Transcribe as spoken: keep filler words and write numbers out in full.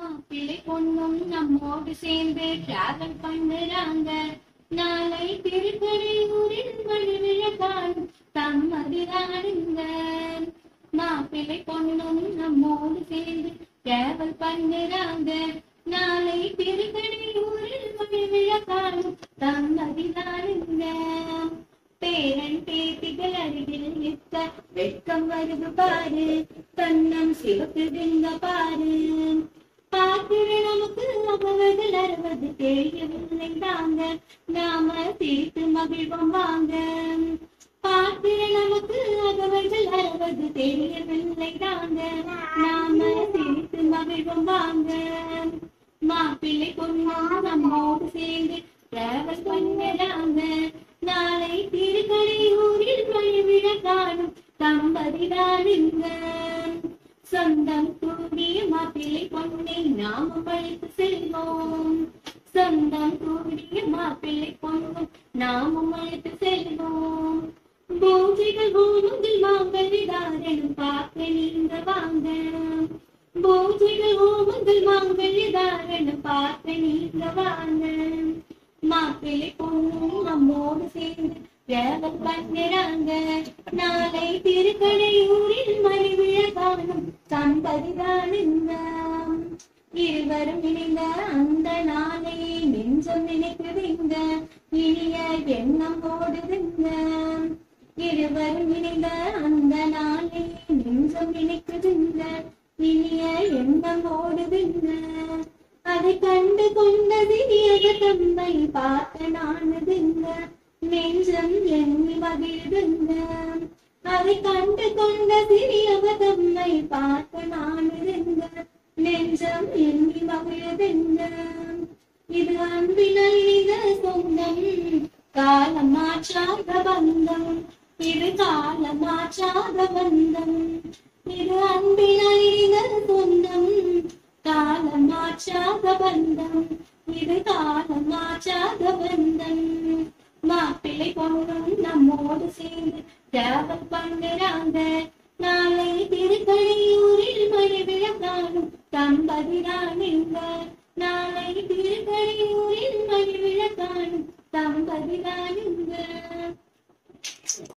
மாப்பிள்ளை பொண்ணும் நம்மோடு சேர்ந்து டிராவல் பண்ணுறாங்க. நாளை திருக்கடையூரில் மணிவிழா காணும் தம்மதிராடுங்க. மாப்பிள்ளை பொண்ணும் நம்மோடு சேர்ந்து டிராவல் பண்ணுறாங்க. நாளை திருக்கடையூரில் மணிவிழா காணும் தம்மதிராடுங்க. பேரன் பேத்திகள் அருகில் நிற்க வெட்கம் வருது பாரு, கண்ணம் சிவக்குதுங்க பாரு. பார்க்கிற நமக்கு அவர்கள் அறுபது தெரியவில்லை தாங்க, நாம சிரித்து மகிழ்வோம் வாங்க. பார்க்கிற நமக்கு அவர்கள் அறுபது தெரியவில்லை தாங்க, நாம சிரித்து மகிழ்வோம் வாங்க. மாப்பிள்ளை பொண்ணும் நம்மோடு சேர்ந்து டிராவல் பண்ணுறாங்க. நாளை திருக்கடையூரில் மணிவிழா காணும் தம்பதிதானுங்க. சொந்தம் கூடிய மாப்பிள்ளை பொண்ணை நாமும் அழைத்து செல்வோம். சொந்தம் கூடிய மாப்பிள்ளை பொண்ணை நாமும் அழைத்து செல்வோம். பூஜைகள் ஹோமங்கள் மாங்கல்யதாரனும் பார்க்க நீங்க வாங்க. பூஜைகள் ஹோமங்கள் மாங்கல்யதாரனும் பார்க்க நீங்க வாங்க. மாப்பிள்ளை பொண்ணும் நம்மோடு சேர்ந்து டிராவல் பண்ணுறாங்க. நாளை திருக்கடையூரில் மணிவிழா காணும் தம்பதிதானுங்க. இருவரும் இணைந்த அந்த நாளை நெஞ்சம் நினைக்குதுங்க, இனிய எண்ணம் ஓடுதுங்க. இருவரும் இணைந்த அந்த நாளை நெஞ்சம் நினைக்குதுங்க, இனிய எண்ணம் ஓடுதுங்க. அதை கண்டு கொண்ட சிறியக தம்மை பார்க்க நானுதுங்க, நெஞ்சம் எண்ணி மகிழ்துங்க. அதை கண்டு கொண்ட சிறியக தம்மை பார்க்க நானுதுங்க, நெஞ்சம் எண்ணி மகிழ்துங்க. இது அன்பினால் இத சொந்தம், காலம் மாற்றாத பந்தம். இது காலம் மாற்றாத பந்தம். இது அன்பினால் இத சொந்தம், காலம் மாற்றாத பந்தம். இது காலம் மாற்றாத பந்தம். மாப்பிள்ளை பொண்ணும் நம்மோடு சேர்ந்து டிராவல் பண்ணுறாங்க. நாளை திருக்கடையூரில் மணிவிழா காணும் தம்பதிதானுங்க. நாளை திருக்கடையூரில் மணிவிழா காணும் தம்பதிதானுங்க.